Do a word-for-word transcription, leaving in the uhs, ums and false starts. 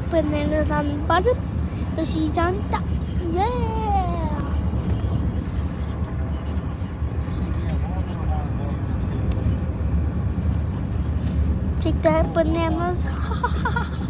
bananas on the bottom, but she's on top. Yeah! Take that, bananas.